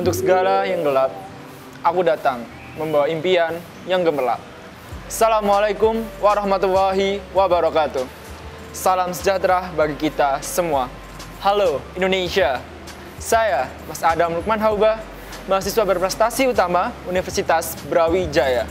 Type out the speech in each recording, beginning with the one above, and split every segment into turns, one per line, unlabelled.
Untuk segala yang gelap, aku datang membawa impian yang gemerlap. Assalamualaikum warahmatullahi wabarakatuh. Salam sejahtera bagi kita semua. Halo Indonesia, saya Mas Adam Lukman Hauba, mahasiswa berprestasi utama Universitas Brawijaya.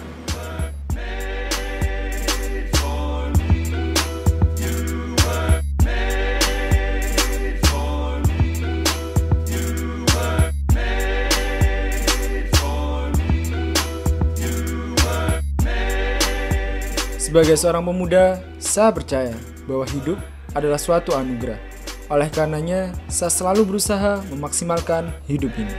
Sebagai seorang pemuda, saya percaya bahwa hidup adalah suatu anugerah. Oleh karenanya, saya selalu berusaha memaksimalkan hidup ini.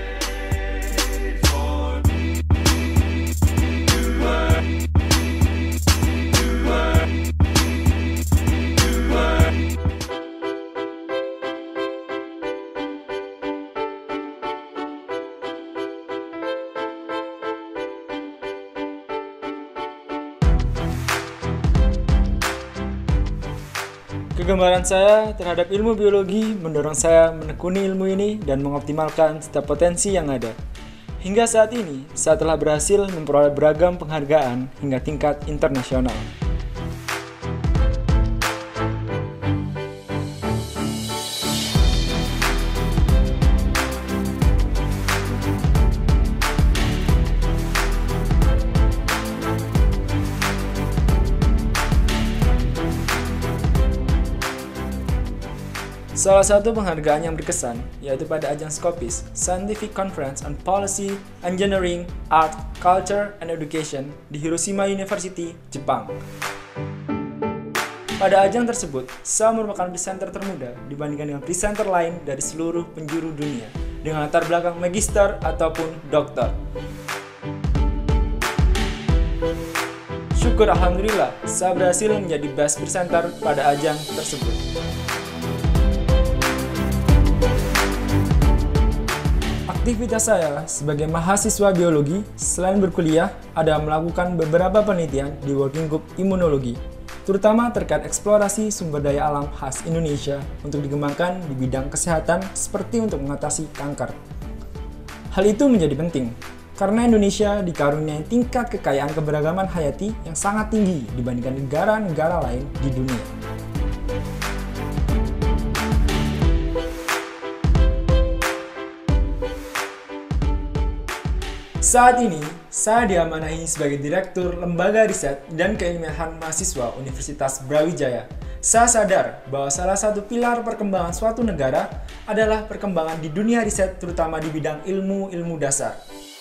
Kegemaran saya terhadap ilmu biologi mendorong saya menekuni ilmu ini dan mengoptimalkan setiap potensi yang ada. Hingga saat ini, saya telah berhasil memperoleh beragam penghargaan hingga tingkat internasional. Salah satu penghargaan yang berkesan yaitu pada ajang Scopus, Scientific Conference on Policy, Engineering, Art, Culture, and Education di Hiroshima University, Jepang. Pada ajang tersebut, saya merupakan presenter termuda dibandingkan dengan presenter lain dari seluruh penjuru dunia dengan latar belakang magister ataupun doktor. Syukur alhamdulillah, saya berhasil menjadi best presenter pada ajang tersebut. Aktivitas saya sebagai mahasiswa biologi selain berkuliah adalah melakukan beberapa penelitian di Working Group Imunologi, terutama terkait eksplorasi sumber daya alam khas Indonesia untuk dikembangkan di bidang kesehatan seperti untuk mengatasi kanker. Hal itu menjadi penting karena Indonesia dikaruniai tingkat kekayaan keberagaman hayati yang sangat tinggi dibandingkan negara-negara lain di dunia. Saat ini, saya diamanahi sebagai Direktur Lembaga Riset dan Keilmuan Mahasiswa Universitas Brawijaya. Saya sadar bahwa salah satu pilar perkembangan suatu negara adalah perkembangan di dunia riset terutama di bidang ilmu-ilmu dasar.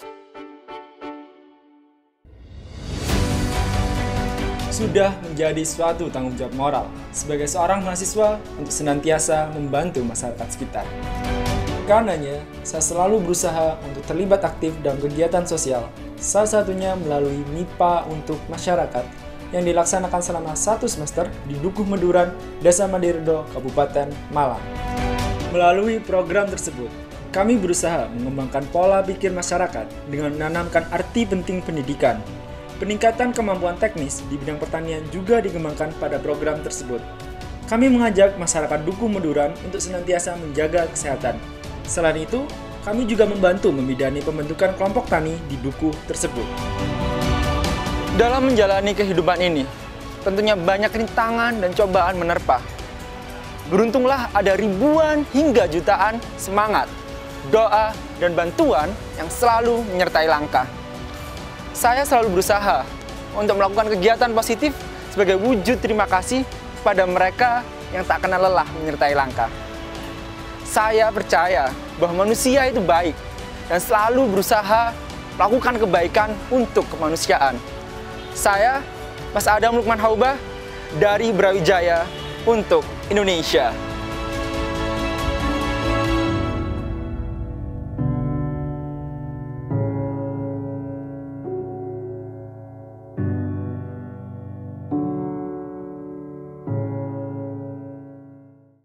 Sudah menjadi suatu tanggung jawab moral sebagai seorang mahasiswa untuk senantiasa membantu masyarakat sekitar. Karenanya, saya selalu berusaha untuk terlibat aktif dalam kegiatan sosial, salah satunya melalui MIPA untuk masyarakat yang dilaksanakan selama 1 semester di Dukuh Meduran, Desa Madirdo, Kabupaten Malang. Melalui program tersebut, kami berusaha mengembangkan pola pikir masyarakat dengan menanamkan arti penting pendidikan. Peningkatan kemampuan teknis di bidang pertanian juga dikembangkan pada program tersebut. Kami mengajak masyarakat Dukuh Meduran untuk senantiasa menjaga kesehatan. Selain itu, kami juga membantu membidani pembentukan kelompok tani di dukuh tersebut.
Dalam menjalani kehidupan ini, tentunya banyak rintangan dan cobaan menerpa. Beruntunglah ada ribuan hingga jutaan semangat, doa, dan bantuan yang selalu menyertai langkah. Saya selalu berusaha untuk melakukan kegiatan positif sebagai wujud terima kasih kepada mereka yang tak kenal lelah menyertai langkah. Saya percaya bahwa manusia itu baik dan selalu berusaha melakukan kebaikan untuk kemanusiaan. Saya, Mas Adam Lukman Hauba, dari Brawijaya untuk Indonesia.